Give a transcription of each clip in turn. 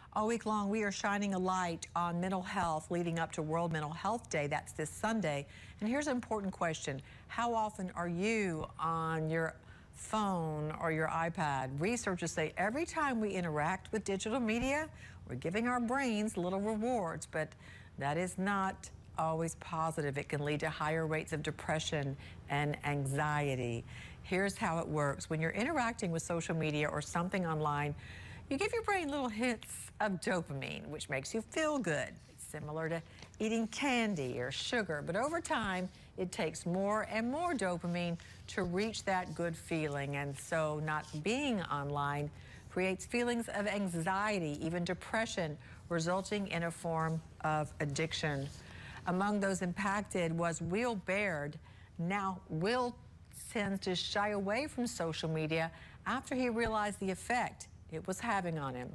All week long, we are shining a light on mental health leading up to World Mental Health Day. That's this Sunday. And here's an important question. How often are you on your phone or your iPad? Researchers say every time we interact with digital media, we're giving our brains little rewards, but that is not always positive. It can lead to higher rates of depression and anxiety. Here's how it works. When you're interacting with social media or something online, you give your brain little hits of dopamine, which makes you feel good. It's similar to eating candy or sugar, but over time, it takes more and more dopamine to reach that good feeling. And so not being online creates feelings of anxiety, even depression, resulting in a form of addiction. Among those impacted was Will Baird. Now, Will tends to shy away from social media after he realized the effect it was having on him.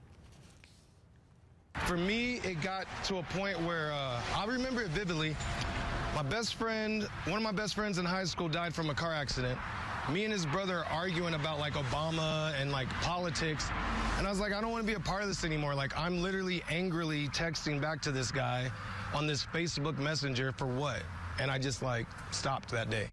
For me, it got to a point where I remember it vividly. My best friend, one of my best friends in high school died from a car accident. Me and his brother arguing about like Obama and like politics. And I was like, I don't want to be a part of this anymore. Like, I'm literally angrily texting back to this guy on this Facebook Messenger for what? And I just like stopped that day.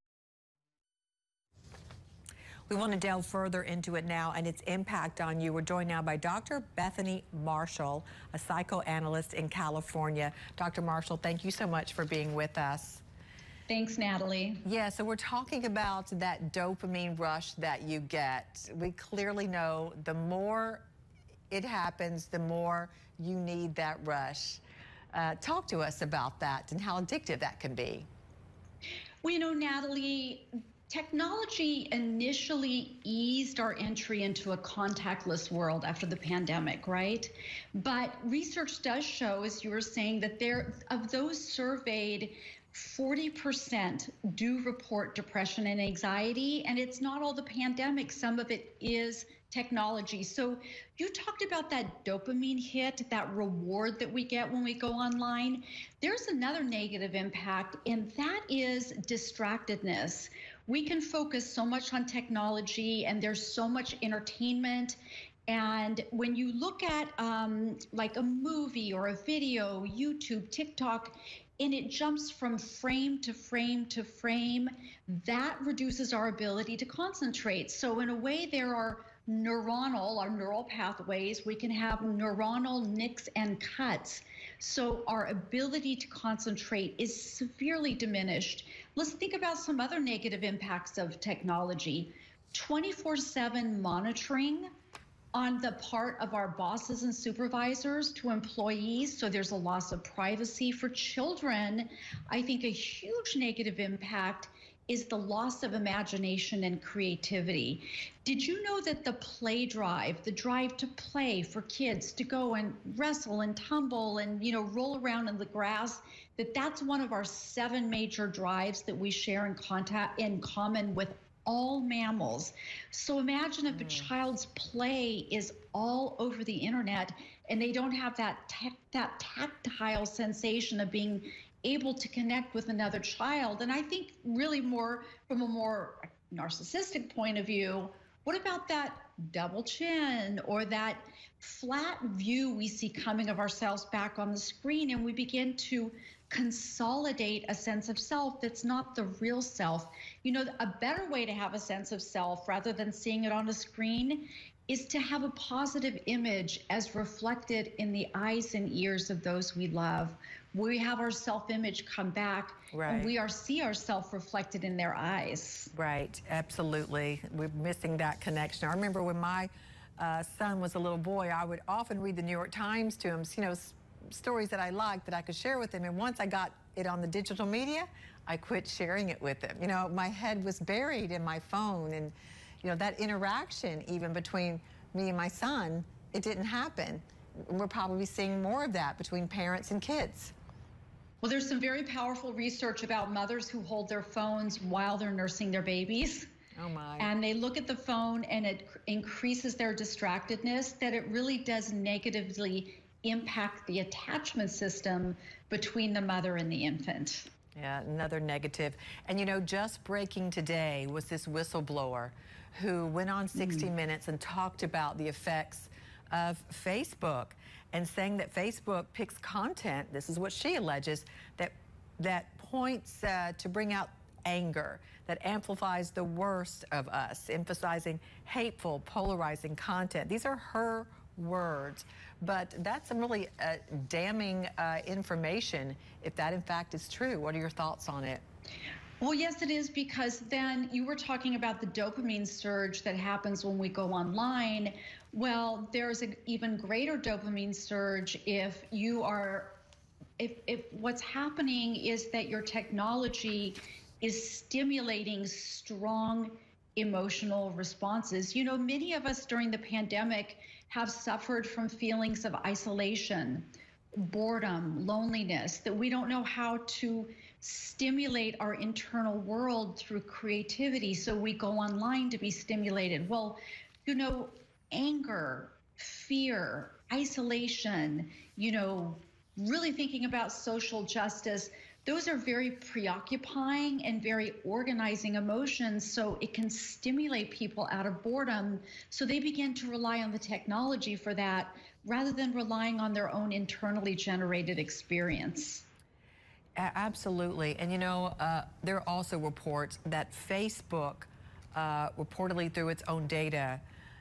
We want to delve further into it now and its impact on you. We're joined now by Dr. Bethany Marshall, a psychoanalyst in California. Dr. Marshall, thank you so much for being with us. Thanks, Natalie. Yeah, so we're talking about that dopamine rush that you get. We clearly know the more it happens, the more you need that rush. Talk to us about that and how addictive that can be. Well, you know, Natalie, technology initially eased our entry into a contactless world after the pandemic, right? But research does show, as you were saying, that of those surveyed, 40% do report depression and anxiety, and it's not all the pandemic. Some of it is technology. So you talked about that dopamine hit, that reward that we get when we go online. There's another negative impact, and that is distractedness. We can focus so much on technology, and there's so much entertainment. And when you look at like a movie or a video, YouTube, TikTok, and it jumps from frame to frame to frame, that reduces our ability to concentrate. So in a way, there are our neural pathways. We can have neuronal nicks and cuts. So our ability to concentrate is severely diminished. Let's think about some other negative impacts of technology. 24/7 monitoring on the part of our bosses and supervisors to employees, so there's a loss of privacy. For children, I think a huge negative impact is the loss of imagination and creativity. Did you know that the play drive, the drive to play for kids to go and wrestle and tumble and, you know, roll around in the grass, that's one of our 7 major drives that we share in common with all mammals? So imagine if a child's play is all over the internet and they don't have that tactile sensation of being able to connect with another child. And I think really more from a more narcissistic point of view, what about that double chin or that flat view we see coming of ourselves back on the screen, and we begin to consolidate a sense of self that's not the real self? You know, a better way to have a sense of self rather than seeing it on a screen is to have a positive image as reflected in the eyes and ears of those we love. We have our self-image come back, right, and we see ourselves reflected in their eyes. Right, absolutely. We're missing that connection. I remember when my son was a little boy, I would often read the New York Times to him, you know, stories that I liked that I could share with him. And once I got it on the digital media, I quit sharing it with him. You know, my head was buried in my phone, and, you know, that interaction even between me and my son, it didn't happen. We're probably seeing more of that between parents and kids. Well, there's some very powerful research about mothers who hold their phones while they're nursing their babies. Oh my. And they look at the phone and it increases their distractedness, that it really does negatively impact the attachment system between the mother and the infant. Yeah, another negative. And you know, just breaking today was this whistleblower who went on 60 Minutes and talked about the effects of Facebook and saying that Facebook picks content, this is what she alleges, that points to bring out anger, that amplifies the worst of us, emphasizing hateful, polarizing content. These are her words, but that's some really damning information if that in fact is true. What are your thoughts on it? Well, yes, it is, because then you were talking about the dopamine surge that happens when we go online. Well, there's an even greater dopamine surge if what's happening is that your technology is stimulating strong emotional responses. You know, many of us during the pandemic have suffered from feelings of isolation, boredom, loneliness, that we don't know how to stimulate our internal world through creativity. So we go online to be stimulated. Well, you know, anger, fear, isolation, you know, really thinking about social justice, those are very preoccupying and very organizing emotions. So it can stimulate people out of boredom. So they begin to rely on the technology for that rather than relying on their own internally generated experience. Absolutely. And, you know, there are also reports that Facebook, reportedly through its own data,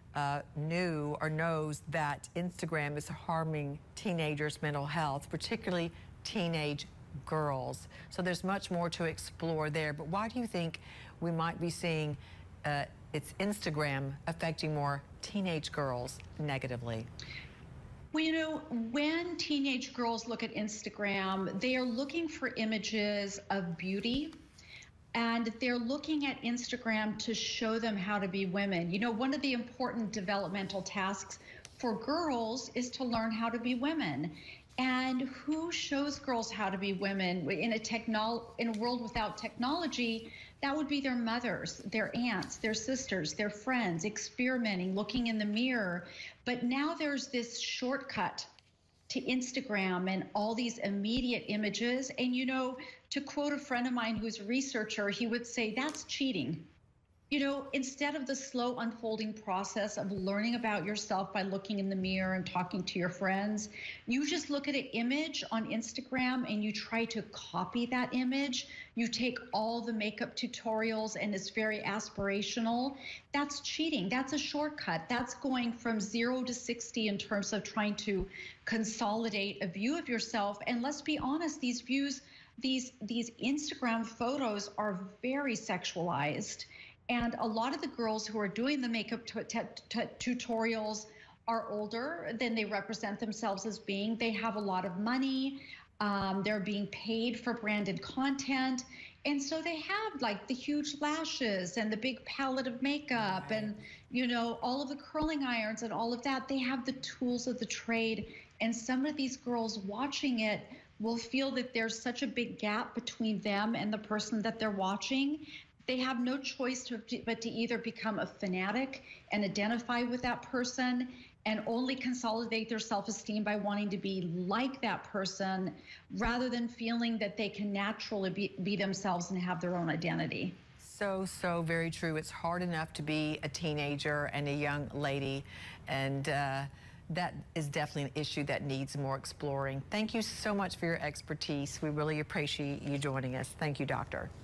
knew or knows that Instagram is harming teenagers' mental health, particularly teenage girls. So there's much more to explore there. But why do you think we might be seeing it's Instagram affecting more teenage girls negatively? Well, you know, when teenage girls look at Instagram, they are looking for images of beauty, and they're looking at Instagram to show them how to be women. You know, one of the important developmental tasks for girls is to learn how to be women. And who shows girls how to be women in a world without technology? That would be their mothers, their aunts, their sisters, their friends, experimenting, looking in the mirror. But now there's this shortcut to Instagram and all these immediate images. And, you know, to quote a friend of mine who's a researcher, he would say that's cheating. You know, instead of the slow unfolding process of learning about yourself by looking in the mirror and talking to your friends, you just look at an image on Instagram and you try to copy that image. You take all the makeup tutorials and it's very aspirational. That's cheating. That's a shortcut. That's going from 0 to 60 in terms of trying to consolidate a view of yourself. And let's be honest, these views, these Instagram photos are very sexualized. And a lot of the girls who are doing the makeup tutorials are older than they represent themselves as being. They have a lot of money. They're being paid for branded content. And so they have like the huge lashes and the big palette of makeup and, you know, all of the curling irons and all of that. They have the tools of the trade. And some of these girls watching it will feel that there's such a big gap between them and the person that they're watching. They have no choice but to either become a fanatic and identify with that person and only consolidate their self-esteem by wanting to be like that person rather than feeling that they can naturally be themselves and have their own identity. So very true. It's hard enough to be a teenager and a young lady, and that is definitely an issue that needs more exploring. Thank you so much for your expertise. We really appreciate you joining us. Thank you, Doctor.